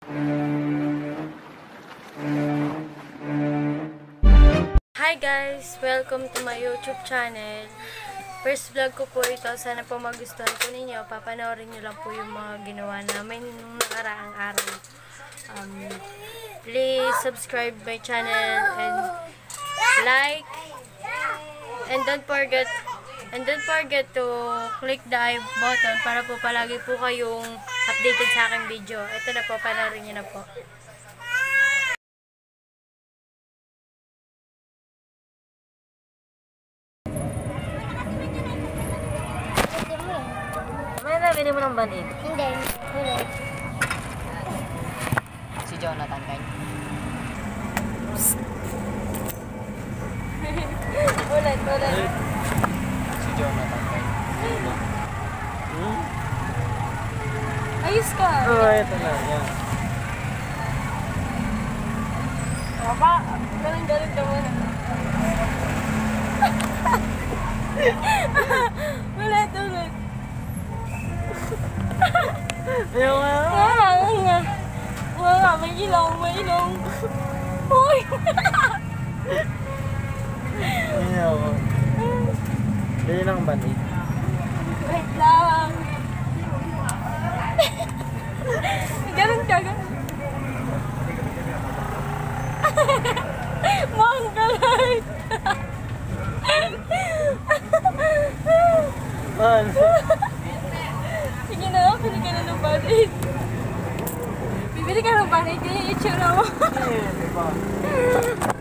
Hi guys! Welcome to my YouTube channel. First vlog ko po ito. Sana po magustuhan po ninyo. Papanoorin nyo lang po yung mga ginawa namin nung nakaraang araw. Please subscribe my channel and like. And don't forget to click the I button para po palagi po kayong updated sa aking video. Ito na po, panoorin nyo na po. May nabili mo ng banig? Hindi, ulit. Si Jonathan kayo. Ulit. Si Jonathan kayo. Ayos ka! Oo, ito na. Yan. Papa, galing ka muna. Ulit. Ayaw nga. Wala, may ilong. Uy! Ayaw ko. Bili ng banig. Wait lang. Ganun ka. Manggalit. Man. Sige na, bili ka na ng banig. Bibili ka ng banig, yung itsura mo. Hindi pa.